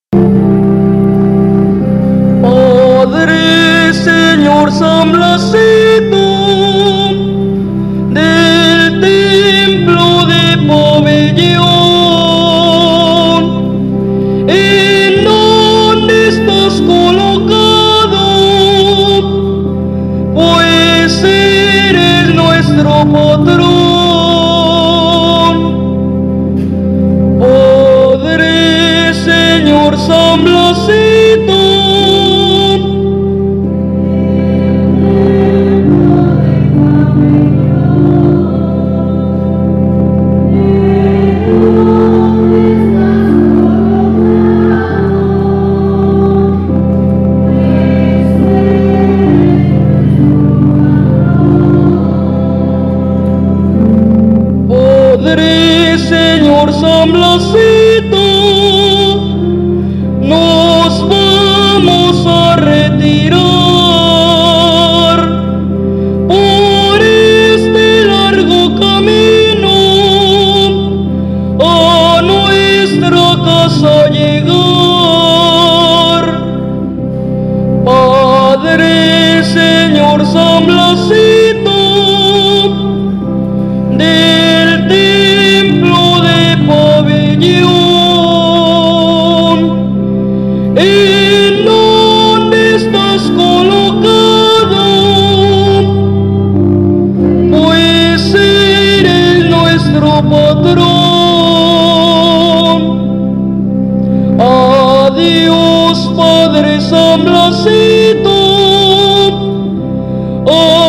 Padre, Señor San Blasito, del templo de Pabellón, ¿en dónde estás colocado? Pues eres nuestro patrón. Padre, Señor San Blasito, Padre, Señor San Blasito, nos vamos a retirar por este largo camino a nuestra casa llegar. Padre, Señor San Blasito, del templo de Pabellón, ¿en dónde estás colocado? Pues eres nuestro patrón. Adiós, Padre San Blasito.